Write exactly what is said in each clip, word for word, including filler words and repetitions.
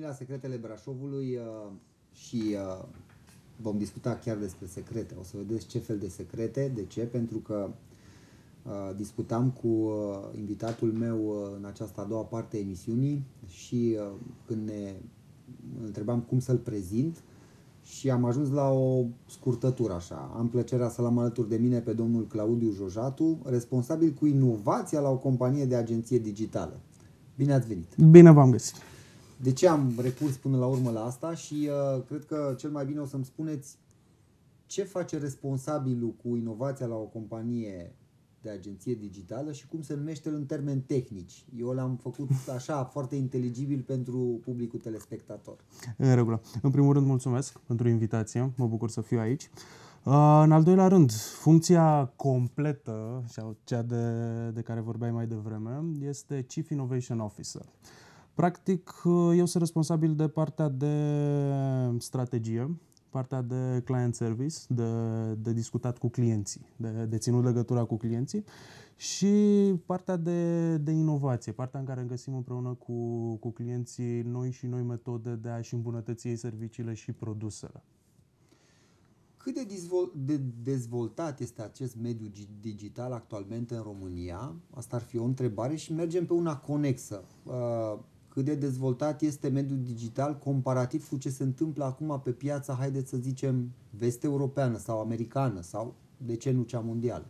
venit la Secretele Brașovului uh, și uh, vom discuta chiar despre secrete. O să vedeți ce fel de secrete. De ce? Pentru că uh, discutam cu uh, invitatul meu uh, în această a doua parte a emisiunii și uh, când ne întrebam cum să-l prezint și am ajuns la o scurtătură așa. Am plăcerea să l-am alături de mine pe domnul Claudiu Jojatu, responsabil cu inovația la o companie de agenție digitală. Bine ați venit! Bine v-am găsit! De ce am recurs până la urmă la asta și uh, cred că cel mai bine o să-mi spuneți ce face responsabilul cu inovația la o companie de agenție digitală și cum se numește în termeni tehnici. Eu l-am făcut așa foarte inteligibil pentru publicul telespectator. În regulă. În primul rând mulțumesc pentru invitație, mă bucur să fiu aici. În al doilea rând, funcția completă, cea de, de care vorbeai mai devreme, este Chief Innovation Officer. Practic, eu sunt responsabil de partea de strategie, partea de client service, de, de discutat cu clienții, de, de ținut legătura cu clienții și partea de, de inovație, partea în care găsim împreună cu, cu clienții noi și noi metode de a-și îmbunătăți ei serviciile și produsele. Cât de, de dezvoltat este acest mediu digital actualmente în România? Asta ar fi o întrebare și mergem pe una conexă. Cât de dezvoltat este mediul digital comparativ cu ce se întâmplă acum pe piața, haideți să zicem, vest-europeană sau americană sau, de ce nu, cea mondială?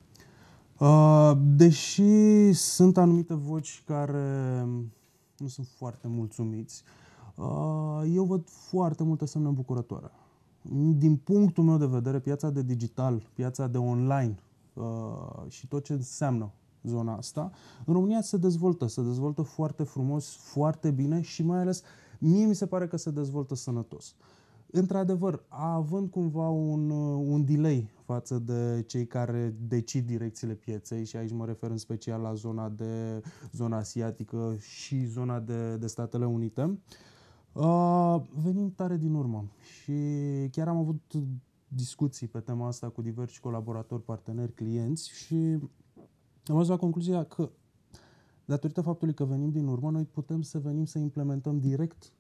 Deși sunt anumite voci care nu sunt foarte mulțumiți, eu văd foarte multe semne îmbucurătoare. Din punctul meu de vedere, piața de digital, piața de online și tot ce înseamnă zona asta, în România se dezvoltă, se dezvoltă foarte frumos, foarte bine și mai ales mie mi se pare că se dezvoltă sănătos. Într-adevăr, având cumva un, un delay față de cei care decid direcțiile pieței și aici mă refer în special la zona, de, zona asiatică și zona de, de Statele Unite, uh, venim tare din urmă și chiar am avut discuții pe tema asta cu diversi colaboratori, parteneri, clienți și am ajuns la concluzia că, datorită faptului că venim din urmă, noi putem să venim să implementăm direct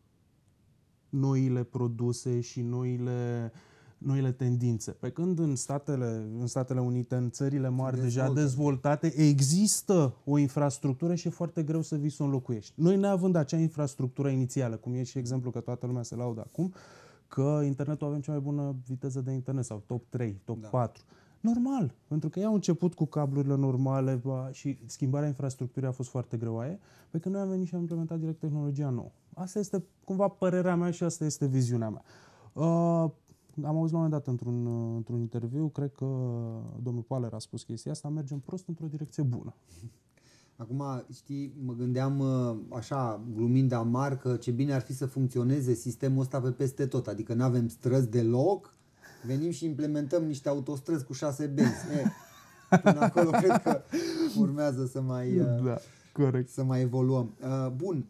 noile produse și noile, noile tendințe. Pe când în Statele, în Statele Unite, în țările mari deja dezvoltate, există o infrastructură și e foarte greu să vii să o înlocuiești. Noi neavând acea infrastructură inițială, cum e și exemplu că toată lumea se laudă acum, că internetul avem cea mai bună viteză de internet sau top trei, top da. patru. Normal, pentru că ei au început cu cablurile normale și schimbarea infrastructurii a fost foarte greoaie, pe când noi am venit și am implementat direct tehnologia nouă. Asta este cumva părerea mea și asta este viziunea mea. Uh, am auzit la un moment dat într-un, într-un interviu, cred că domnul Paler a spus chestia asta, mergem prost într-o direcție bună. Acum, știi, mă gândeam așa, glumind amar, că ce bine ar fi să funcționeze sistemul ăsta pe peste tot, adică nu avem străzi deloc, venim și implementăm niște autostrăzi cu șase benzi. E, până acolo cred că urmează să mai, da, corect. Să mai evoluăm. Bun,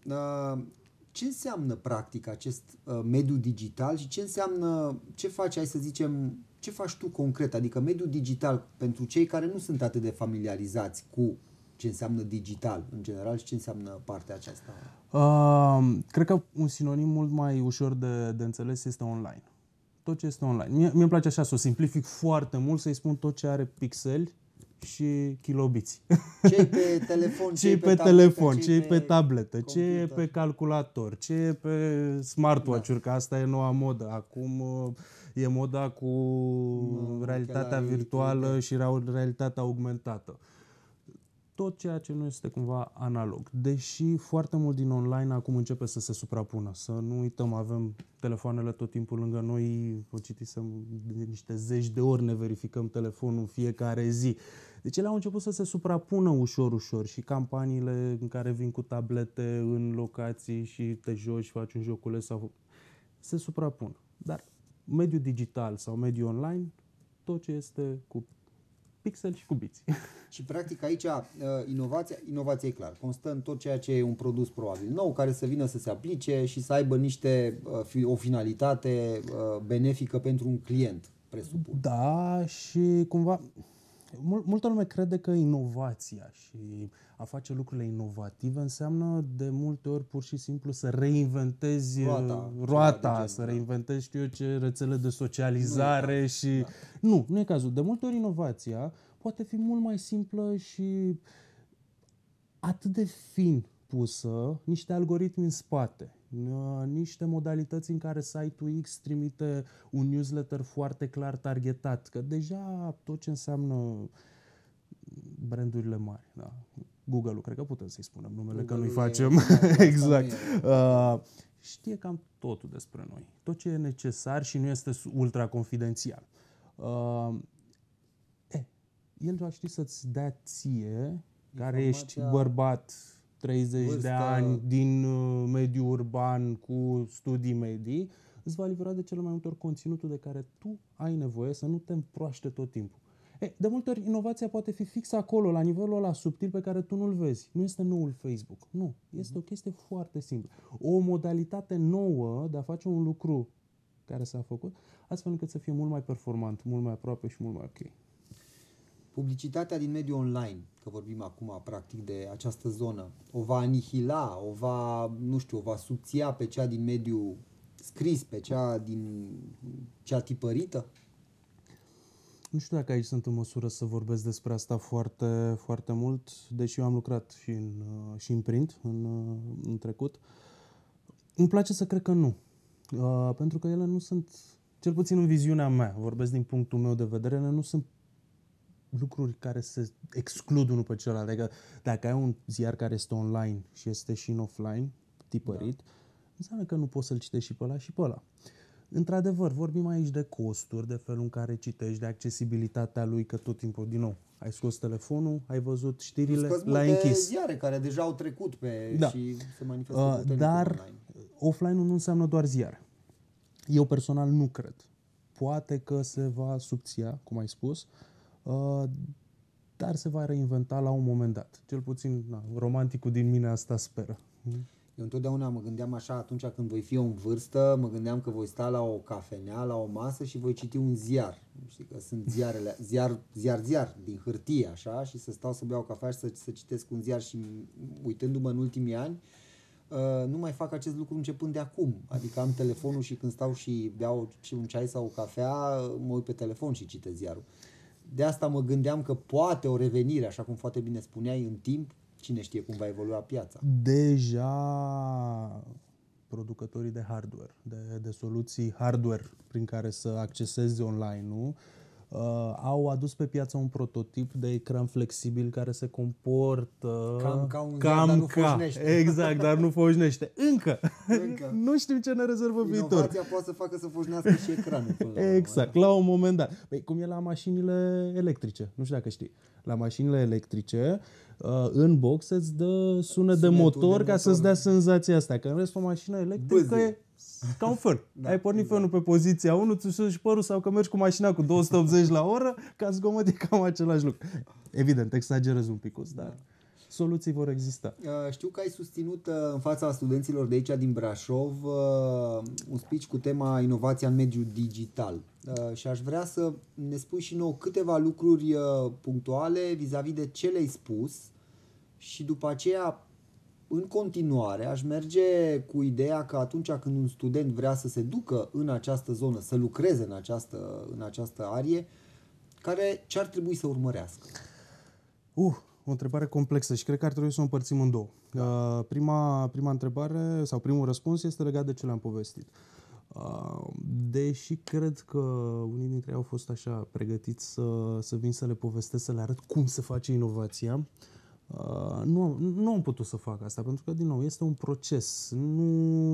ce înseamnă practic acest mediu digital și ce înseamnă, ce faci, hai să zicem, ce faci tu concret? Adică mediul digital pentru cei care nu sunt atât de familiarizați cu ce înseamnă digital în general și ce înseamnă partea aceasta? Uh, cred că un sinonim mult mai ușor de, de înțeles este online. Tot ce este online. Mie, mie îmi place așa, să o simplific foarte mult, să-i spun tot ce are pixeli și kilobiți. Ce-i pe telefon, ce-i pe, pe telefon, ce-i pe, pe tabletă, ce-i pe calculator, ce-i pe smartwatch-uri, da. Că asta e noua modă. Acum e moda cu no, realitatea virtuală și realitatea augmentată. Tot ceea ce nu este cumva analog. Deși foarte mult din online acum începe să se suprapună. Să nu uităm, avem telefoanele tot timpul lângă noi, o citisem de niște zeci de ori, ne verificăm telefonul în fiecare zi. Deci ele au început să se suprapună ușor, ușor și campaniile în care vin cu tablete în locații și te joci, faci un joculeț sau se suprapun. Dar mediul digital sau mediul online, tot ce este cu pixel și cu biți. Și practic aici inovația, inovația e clar, constă în tot ceea ce e un produs probabil nou, care să vină să se aplice și să aibă niște, o finalitate benefică pentru un client, presupun. Da, și cumva Mul- multă lume crede că inovația și a face lucrurile inovative înseamnă de multe ori pur și simplu să reinventezi Roata, uh, ceva roata, de genul, să da. reinventezi știu eu ce rețele de Nu e socializare cazul, și... da. Nu, nu e cazul. De multe ori inovația poate fi mult mai simplă și atât de fin pusă, niște algoritmi în spate, uh, niște modalități în care site-ul X trimite un newsletter foarte clar targetat, că deja tot ce înseamnă brandurile mari, da. Google-ul, cred că putem să-i spunem numele, că nu-i Google-ul e- facem. da, cu asta Exact. nu e- Uh, știe cam totul despre noi. Tot ce e necesar și nu este ultra confidențial. Uh, e, el va ști să-ți dea ție, care ești Informația, bărbat treizeci de vârstă. ani din uh, mediul urban cu studii medii, îți va livra de cele mai multe ori conținutul de care tu ai nevoie să nu te împroaște tot timpul. E, de multe ori inovația poate fi fix acolo, la nivelul ăla subtil pe care tu nu-l vezi. Nu este noul Facebook. Nu. Este o chestie foarte simplă. O modalitate nouă de a face un lucru care s-a făcut, astfel încât să fie mult mai performant, mult mai aproape și mult mai ok. Publicitatea din mediul online, că vorbim acum practic de această zonă, o va anihila, o va, nu știu, o va subția pe cea din mediul scris, pe cea din cea tipărită? Nu știu dacă aici sunt în măsură să vorbesc despre asta foarte, foarte mult, deși eu am lucrat și în, uh, și în print în, uh, în trecut. Îmi place să cred că nu. Uh, pentru că ele nu sunt, cel puțin în viziunea mea, vorbesc din punctul meu de vedere, ele nu sunt lucruri care se exclud unul pe celălalt. Adică dacă ai un ziar care este online și este și în offline, tipărit, da, înseamnă că nu poți să-l citești și pe ăla și pe ăla. Într-adevăr, vorbim aici de costuri, de felul în care citești, de accesibilitatea lui, că tot timpul, din nou, ai scos telefonul, ai văzut știrile, l-ai închis. Ziare care deja au trecut pe Da. și se manifestă Uh, puternic dar online. offline-ul nu înseamnă doar ziare. Eu personal nu cred. Poate că se va subția, cum ai spus, uh, dar se va reinventa la un moment dat. Cel puțin, na, romanticul din mine asta speră. Eu întotdeauna mă gândeam așa atunci când voi fi eu în vârstă, mă gândeam că voi sta la o cafenea, la o masă și voi citi un ziar. Știi că sunt ziarele, ziar, ziar, ziar din hârtie așa și să stau să beau cafea și să, să citesc un ziar și uitându-mă în ultimii ani, uh, nu mai fac acest lucru începând de acum. Adică am telefonul și când stau și beau un ceai sau o cafea, mă uit pe telefon și citesc ziarul. De asta mă gândeam că poate o revenire, așa cum foarte bine spuneai, în timp, cine știe cum va evolua piața. Deja producătorii de hardware, de, de soluții hardware prin care să accesezi online-ul, uh, au adus pe piață un prototip de ecran flexibil care se comportă Cam ca un cam ziar, dar nu ca. foșnește. Exact, dar nu foșnește. Încă. Încă. Nu știm ce ne rezervă viitor. Inovația poate să facă să foșnească și ecranul. Până la Exact, la un moment dat. Păi, cum e la mașinile electrice, nu știu dacă știi. La mașinile electrice, uh, în box îți dă sunet de Sunetul motor, de ca motor. să-ți dea senzația asta. Că în rest, o mașină electrică Bâzie. e ca un fân. Da, Ai pornit exact. fânul pe poziția unu, ți și părul sau că mergi cu mașina cu două sute optzeci la oră, ca zgomot e cam același lucru. Evident, exagerez un picuț, dar soluții vor exista. Uh, Știu că ai susținut uh, în fața studenților de aici din Brașov uh, un speech cu tema inovația în mediul digital. Uh, și aș vrea să ne spui și nouă câteva lucruri uh, punctuale vis-a-vis de ce le-ai spus și după aceea, în continuare, aș merge cu ideea că atunci când un student vrea să se ducă în această zonă, să lucreze în această, în această arie, care ce ar trebui să urmărească? Uh, o întrebare complexă și cred că ar trebui să o împărțim în două. Uh, prima, prima întrebare sau primul răspuns este legat de ce le-am povestit. Uh, deși cred că unii dintre ei au fost așa pregătiți să, să vin să le povestesc, să le arăt cum se face inovația, uh, nu, nu am putut să fac asta, pentru că, din nou, este un proces. Nu,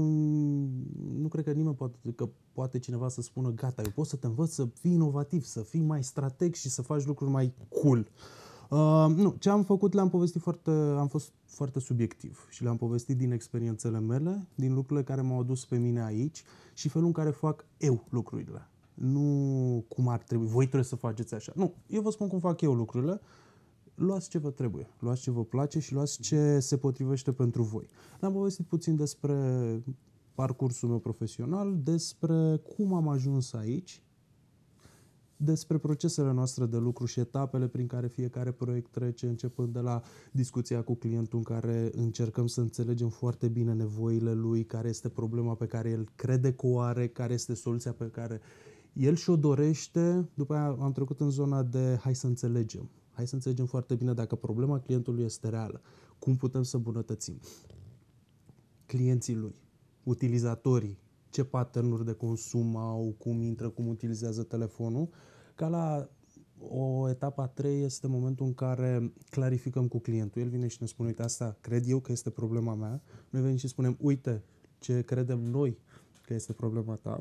nu cred că nimeni poate, că poate cineva să spună gata, eu pot să te învăț să fii inovativ, să fii mai strateg și să faci lucruri mai cool. Uh, nu, ce am făcut le-am povestit foarte, am fost foarte subiectiv și le-am povestit din experiențele mele, din lucrurile care m-au adus pe mine aici și felul în care fac eu lucrurile. Nu cum ar trebui, voi trebuie să faceți așa. Nu, eu vă spun cum fac eu lucrurile, luați ce vă trebuie, luați ce vă place și luați ce se potrivește pentru voi. Le-am povestit puțin despre parcursul meu profesional, despre cum am ajuns aici, despre procesele noastre de lucru și etapele prin care fiecare proiect trece, începând de la discuția cu clientul în care încercăm să înțelegem foarte bine nevoile lui, care este problema pe care el crede că o are, care este soluția pe care el și-o dorește. După aia am trecut în zona de hai să înțelegem. Hai să înțelegem foarte bine dacă problema clientului este reală. Cum putem să îmbunătățim? Clienții lui, utilizatorii, ce pattern-uri de consum au, cum intră, cum utilizează telefonul. Ca la o etapă a trei este momentul în care clarificăm cu clientul. El vine și ne spune, uite, asta cred eu că este problema mea. Noi venim și spunem, uite, ce credem noi că este problema ta.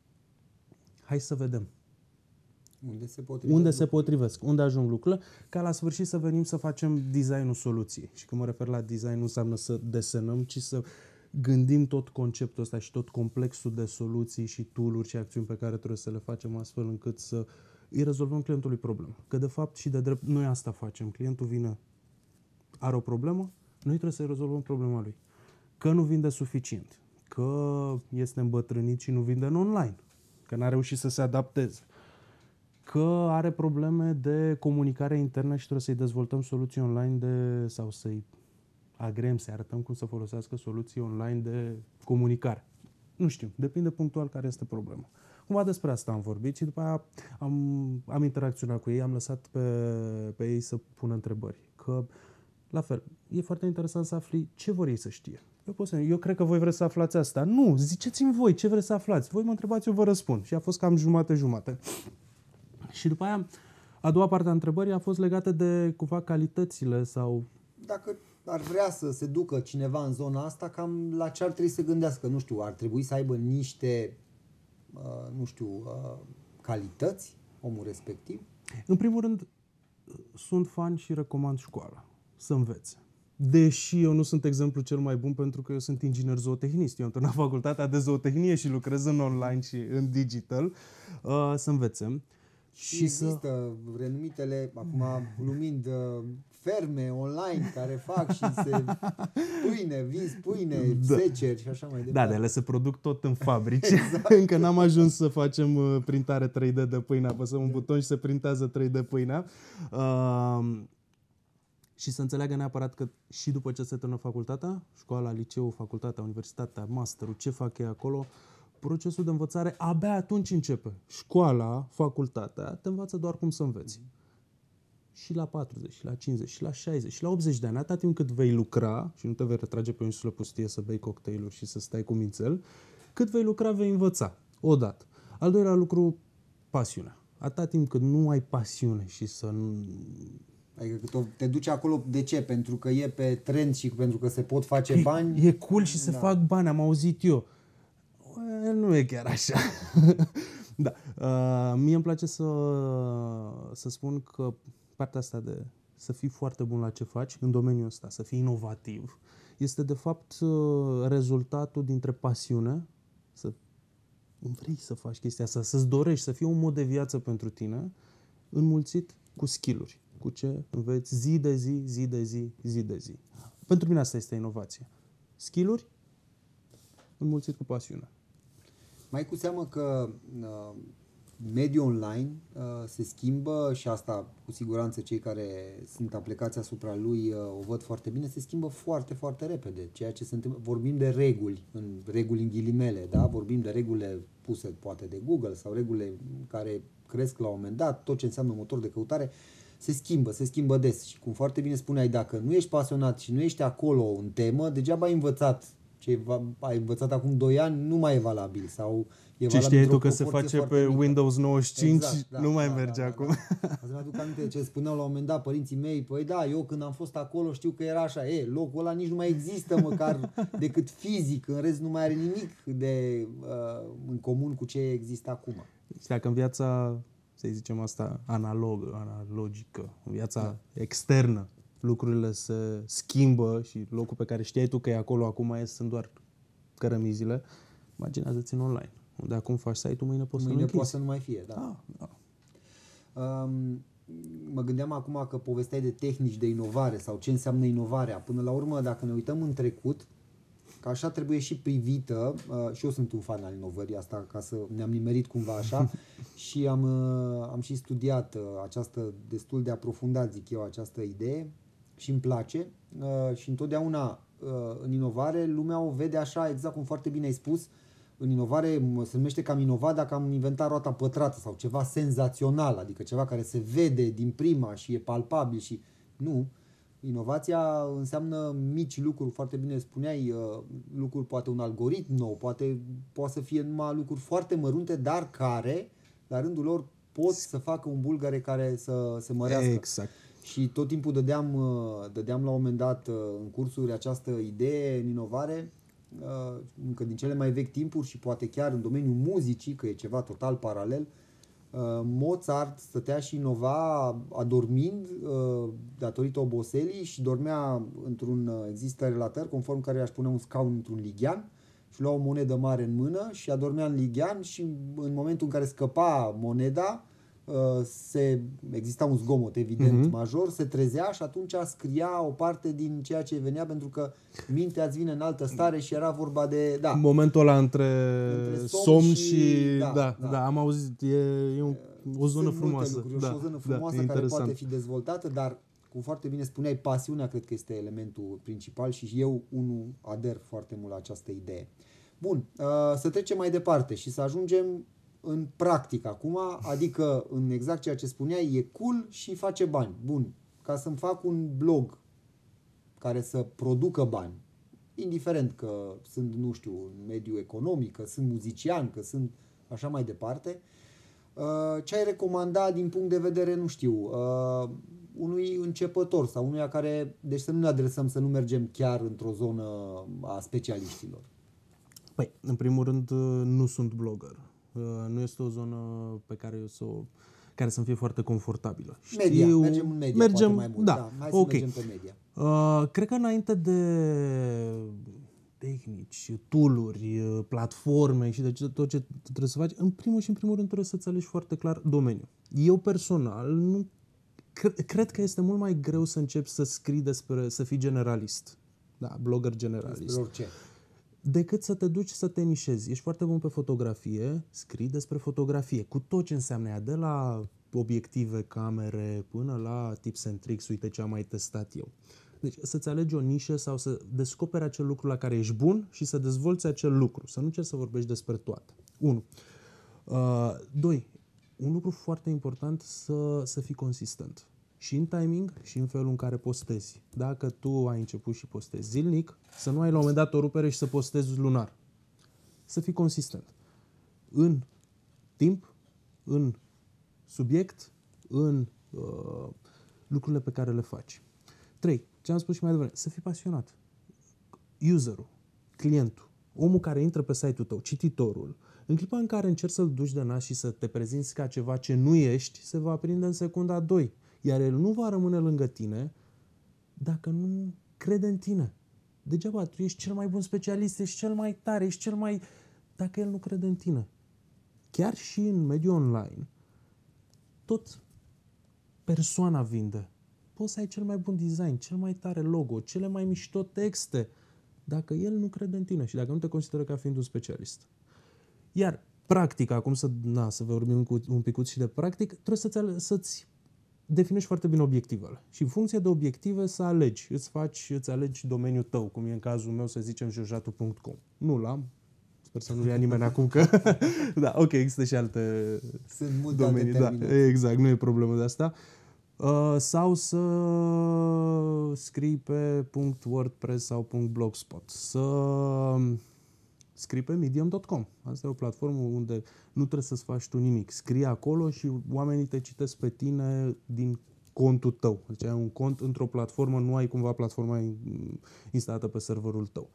Hai să vedem. Unde se potrivesc? Unde se potrivesc, unde ajung lucrurile, ca la sfârșit să venim să facem designul soluției. Și când mă refer la design, nu înseamnă să desenăm, ci să gândim tot conceptul ăsta și tot complexul de soluții și tool-uri și acțiuni pe care trebuie să le facem astfel încât să îi rezolvăm clientului problema. Că de fapt și de drept noi asta facem. Clientul vine, are o problemă, noi trebuie să-i rezolvăm problema lui. Că nu vinde suficient, că este îmbătrânit și nu vinde în online, că n-a reușit să se adapteze, că are probleme de comunicare internă și trebuie să-i dezvoltăm soluții online de, sau să-i agrem, să arătăm cum să folosească soluții online de comunicare. Nu știu, depinde punctual care este problema. Cumva despre asta am vorbit și după aia am, am interacționat cu ei, am lăsat pe, pe ei să pună întrebări. Că, la fel, e foarte interesant să afli ce vor ei să știe. Eu, pot să, eu cred că voi vreți să aflați asta. Nu, ziceți-mi voi ce vreți să aflați. Voi mă întrebați, eu vă răspund. Și a fost cam jumate-jumate. Și după aia, a doua parte a întrebării a fost legată de cumva calitățile sau... Dacă ar vrea să se ducă cineva în zona asta, cam la ce ar trebui să gândească? Nu știu, ar trebui să aibă niște, uh, nu știu, uh, calități, omul respectiv? În primul rând, sunt fan și recomand școala, să învețe. Deși eu nu sunt exemplu cel mai bun pentru că eu sunt inginer zootehnist. Eu am terminat facultatea de zootehnie și lucrez în online și în digital, uh, să învețe. Și, și există să... renumitele, acum lumind, ferme online care fac și se pâine, vinzi pâine, da. seceri și așa mai departe. Da, de ele se produc tot în fabrici. Exact. Încă n-am ajuns să facem printare trei D de pâine, apăsăm un buton și se printează trei D pâinea. Uh, și să înțeleagă neapărat că și după ce se termină facultatea, școala, liceul, facultatea, universitatea, masterul, ce fac ei acolo, procesul de învățare abia atunci începe. Școala, facultatea, te învață doar cum să înveți. Și la patruzeci, și la cincizeci, și la șaizeci, și la optzeci de ani, atâta timp cât vei lucra și nu te vei retrage pe o insulă pustie să bei cocktailuri și să stai cu mințel, cât vei lucra, vei învăța. Odată. Al doilea lucru, pasiunea. Atâta timp cât nu ai pasiune și să nu... Adică te duci acolo, de ce? Pentru că e pe trend și pentru că se pot face e, bani? E cool și se da. fac bani, am auzit eu. Nu e chiar așa. Da. Uh, mie îmi place să, să spun că partea asta de să fii foarte bun la ce faci, în domeniul ăsta, să fii inovativ, este de fapt rezultatul dintre pasiune, să vrei să faci chestia asta, să-ți dorești, să fie un mod de viață pentru tine, înmulțit cu skill-uri, cu ce înveți zi de zi, zi de zi, zi de zi. Pentru mine asta este inovație. Skill-uri înmulțit cu pasiune. Mai cu seamă că uh, mediul online uh, se schimbă și asta cu siguranță cei care sunt aplicați asupra lui uh, o văd foarte bine, se schimbă foarte, foarte repede. Ceea ce se întâmplă, vorbim de reguli, în reguli în ghilimele, da? Vorbim de regulile puse poate de Google sau regulile care cresc la un moment dat, tot ce înseamnă motor de căutare, se schimbă, se schimbă des. Și cum foarte bine spuneai, dacă nu ești pasionat și nu ești acolo în temă, degeaba ai învățat ce ai învățat acum doi ani, nu mai e valabil. Sau e ce știai tu că se face pe mică. Windows nouăzeci și cinci, exact, da, nu mai da, merge da, acum. Da, da. Azi mi-aduc aminte ce spuneau la un moment dat părinții mei, păi da, eu când am fost acolo știu că era așa, e, locul ăla nici nu mai există măcar decât fizic, în rest nu mai are nimic de, uh, în comun cu ce există acum. Și dacă în viața, să zicem asta, analogă, analogică, în viața da. externă, lucrurile se schimbă și locul pe care știai tu că e acolo acum e, sunt doar cărămizile, imaginează-ți în online, unde acum faci site-ul, mâine poți mâine să nu poate să nu mai fie, da. Ah, da. Um, mă gândeam acum că povesteai de tehnici de inovare sau ce înseamnă inovarea. Până la urmă, dacă ne uităm în trecut, că așa trebuie și privită, uh, și eu sunt un fan al inovării asta, ca să ne-am nimerit cumva așa, și am, uh, am și studiat uh, această, destul de aprofundat, zic eu, această idee și îmi place uh, și întotdeauna uh, în inovare lumea o vede așa, exact cum foarte bine ai spus, în inovare se numește că am inovat dacă am inventat roata pătrată sau ceva senzațional, adică ceva care se vede din prima și e palpabil și nu. Inovația înseamnă mici lucruri, foarte bine spuneai, lucruri, poate un algoritm nou, poate, poate să fie numai lucruri foarte mărunte, dar care, la rândul lor, pot să facă un bulgare care să se mărească. Exact. Și tot timpul dădeam, dădeam la un moment dat în cursuri această idee în inovare, încă din cele mai vechi timpuri și poate chiar în domeniul muzicii, că e ceva total paralel. Mozart stătea și inova adormind datorită oboselii și dormea într-un, există relatări conform care aș pune un scaun într-un lighean și lua o monedă mare în mână și adormea în lighean și în momentul în care scăpa moneda, se, exista un zgomot evident uh-huh. major, se trezea și atunci scria o parte din ceea ce venea, pentru că mintea îți vine în altă stare și era vorba de... Da. Momentul ăla între, între somn, somn și... și da, da, da. da, am auzit, e, e un, o zonă Sunt frumoasă. Lucruri, da, și o zonă frumoasă da, care poate fi dezvoltată, dar cum foarte bine spuneai, pasiunea cred că este elementul principal și eu unul ader foarte mult la această idee. Bun, să trecem mai departe și să ajungem în practică acum, adică în exact ceea ce spuneai, e cool și face bani. Bun, ca să-mi fac un blog care să producă bani, indiferent că sunt, nu știu, în mediul economic, că sunt muzician, că sunt așa mai departe, ce ai recomanda din punct de vedere, nu știu, unui începător sau unuia care, deci să nu ne adresăm, să nu mergem chiar într-o zonă a specialiștilor? Păi, în primul rând, nu sunt blogger. Nu este o zonă pe care eu să o, care să-mi fie foarte confortabilă. Media, Știu, mergem în media, mergem, poate mai mult. Da, da hai okay. să mergem pe media. Uh, cred că înainte de tehnici, tool-uri, platforme și de tot ce trebuie să faci, în primul și în primul rând trebuie să-ți alegi foarte clar domeniul. Eu personal nu cre- cred că este mult mai greu să începi să scrii despre, să fii generalist. Da, blogger generalist. Despre orice. Decât să te duci să te nișezi. Ești foarte bun pe fotografie, scrii despre fotografie, cu tot ce înseamnă ea, de la obiective, camere, până la tips and tricks, uite ce am mai testat eu. Deci să-ți alegi o nișă sau să descoperi acel lucru la care ești bun și să dezvolți acel lucru, să nu încerci să vorbești despre toate. unu. Uh, doi. Un lucru foarte important, să, să fii consistent. Și în timing și în felul în care postezi. Dacă tu ai început și postezi zilnic, să nu ai la un moment dat o rupere și să postezi lunar. Să fii consistent. În timp, în subiect, în uh, lucrurile pe care le faci. trei. Ce am spus și mai devreme, să fii pasionat. Userul, clientul, omul care intră pe site-ul tău, cititorul, în clipa în care încerci să-l duci de nas și să te prezinți ca ceva ce nu ești, se va aprinde în secunda doi. Iar el nu va rămâne lângă tine dacă nu crede în tine. Degeaba, tu ești cel mai bun specialist, ești cel mai tare, ești cel mai... Dacă el nu crede în tine. Chiar și în mediul online, tot persoana vinde. Poți să ai cel mai bun design, cel mai tare logo, cele mai mișto texte, dacă el nu crede în tine și dacă nu te consideră ca fiind un specialist. Iar practic, acum să, na, să vorbim cu un picuț și de practic, trebuie să-ți, să-ți definești foarte bine obiectivele. Și în funcție de obiective să alegi. Îți faci, îți alegi domeniul tău, cum e în cazul meu, să zicem, jojatu punct com. Nu l-am. Sper să nu ia nimeni acum că... da, ok, există și alte Sunt multe domenii. alte Da, exact, nu e problemă de asta. Uh, sau să scrii pe .wordpress sau .blogspot. Să scrii pe medium punct com. Asta e o platformă unde nu trebuie să-ți faci tu nimic. Scrii acolo și oamenii te citesc pe tine din contul tău. Deci ai un cont într-o platformă, nu ai cumva platforma instalată pe serverul tău.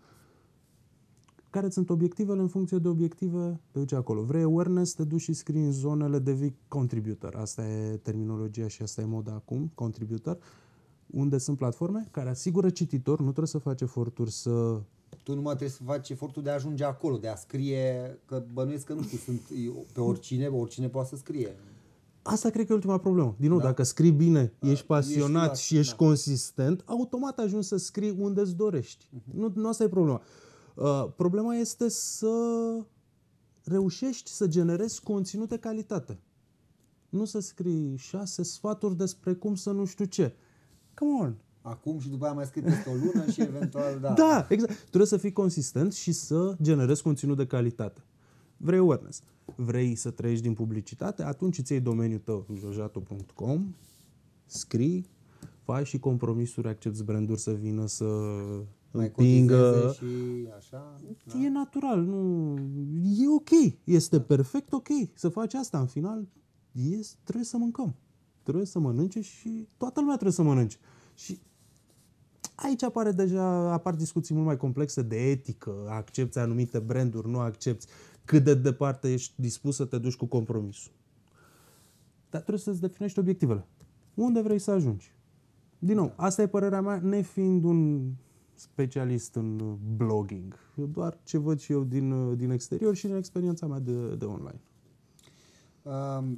Care sunt obiectivele? În funcție de obiective, te duci acolo. Vrei awareness, te duci și scrii în zonele, devii contributor. Asta e terminologia și asta e moda acum, contributor. Unde sunt platforme care asigură cititor, nu trebuie să faci eforturi să... Tu numai trebuie să faci efortul de a ajunge acolo, de a scrie, că bănuiesc că nu știu, sunt pe oricine, oricine poate să scrie. Asta cred că e ultima problemă. Din nou, da. Dacă scrii bine, ești pasionat ești și ești da. consistent, automat ajungi să scrii unde îți dorești. Uh-huh. Nu, nu asta e problema. Uh, problema este să reușești să generezi conținut de calitate. Nu să scrii șase sfaturi despre cum să nu știu ce. Come on! Acum și după aia mai scrii peste o lună și eventual, da. Da, exact. Trebuie să fii consistent și să generezi conținut de calitate. Vrei awareness. Vrei să trăiești din publicitate? Atunci îți iei domeniul tău, jojatu punct com, scrii, faci și compromisuri, accepți branduri să vină să mai împingă. Și așa, da? E natural, nu... E ok, este da. perfect ok să faci asta. În final, e, trebuie să mâncăm. Trebuie să mănânce și toată lumea trebuie să mănânce. Și aici apare deja, apar discuții mult mai complexe de etică, accepți anumite branduri, nu accepți, cât de departe ești dispus să te duci cu compromisul. Dar trebuie să-ți definești obiectivele. Unde vrei să ajungi? Din nou, asta e părerea mea, nefiind un specialist în blogging. Doar ce văd și eu din, din exterior și din experiența mea de, de online. Um,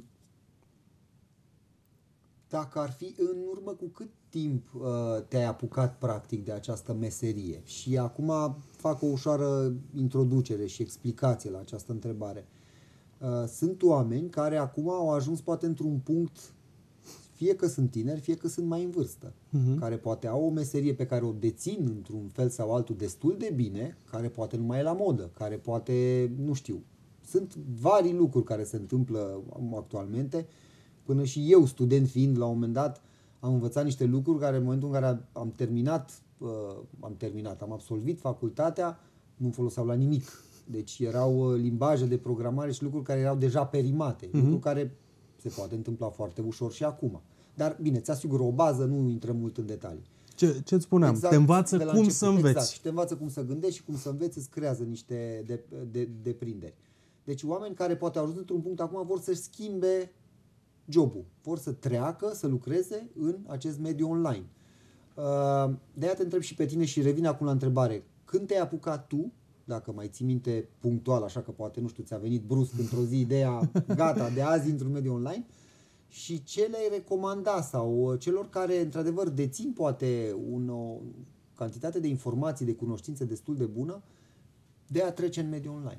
dacă ar fi în urmă cu cât timp uh, te-ai apucat practic de această meserie? Și acum fac o ușoară introducere și explicație la această întrebare. Uh, sunt oameni care acum au ajuns poate într-un punct, fie că sunt tineri, fie că sunt mai în vârstă, uh-huh. care poate au o meserie pe care o dețin într-un fel sau altul destul de bine, care poate nu mai e la modă, care poate, nu știu, sunt vari lucruri care se întâmplă actualmente. Până și eu, student fiind, la un moment dat, am învățat niște lucruri care în momentul în care am terminat, uh, am terminat, am absolvit facultatea, nu foloseau la nimic. Deci erau limbaje de programare și lucruri care erau deja perimate, uh-huh. lucruri care se poate întâmpla foarte ușor și acum. Dar bine, ți asigur o bază, nu intrăm mult în detalii. Ce, ce-ți spuneam, exact, te învață cum început, să înveți. Exact, și te învață cum să gândești și cum să înveți, îți creează niște de, de, deprinderi. Deci oameni care poate au ajuns într-un punct acum vor să-și schimbe jobul, vor să treacă, să lucreze în acest mediu online. De-aia te întreb și pe tine și revin acum la întrebare. Când te-ai apucat tu, dacă mai ții minte punctual, așa că poate, nu știu, ți-a venit brusc într-o zi ideea, gata, de azi într-un mediu online, și ce le-ai recomanda sau celor care, într-adevăr, dețin poate un, o cantitate de informații, de cunoștințe destul de bună, de a trece în mediul online?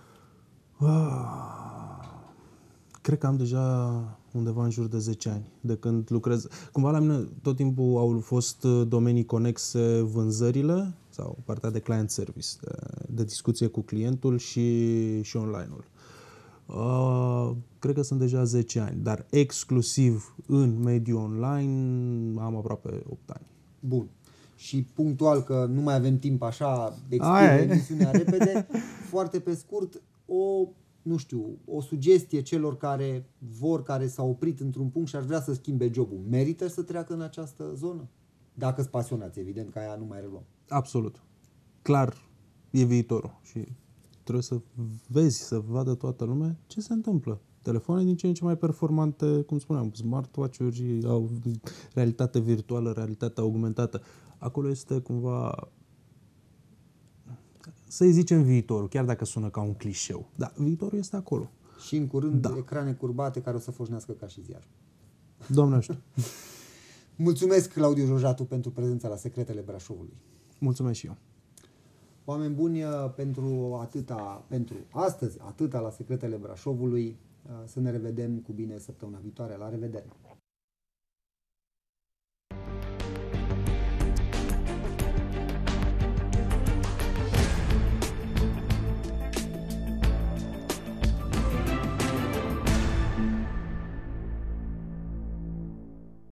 Cred că am deja undeva în jur de zece ani de când lucrez. Cumva la mine tot timpul au fost domenii conexe vânzările sau partea de client service, de, de discuție cu clientul și, și online-ul. Uh, cred că sunt deja zece ani, dar exclusiv în mediul online am aproape opt ani. Bun. Și punctual, că nu mai avem timp așa, expiră emisiunea repede, foarte pe scurt, o, nu știu, o sugestie celor care vor, care s-au oprit într-un punct și ar vrea să schimbe jobul. Merită să treacă în această zonă? Dacă sunt pasionați, evident, că aia nu mai reluăm. Absolut. Clar, e viitorul și trebuie să vezi, să vadă toată lumea ce se întâmplă. Telefoane din ce în ce mai performante, cum spuneam, smartwatch-uri, au realitate virtuală, realitate augmentată. Acolo este cumva, să-i zicem viitorul, chiar dacă sună ca un clișeu. Da, viitorul este acolo. Și în curând da. ecrane curbate care o să foșnească ca și ziar. Doamne ajută! Mulțumesc, Claudiu Jojatu, pentru prezența la Secretele Brașovului. Mulțumesc și eu. Oameni buni, pentru atâta, pentru astăzi, atâta la Secretele Brașovului. Să ne revedem cu bine săptămâna viitoare. La revedere!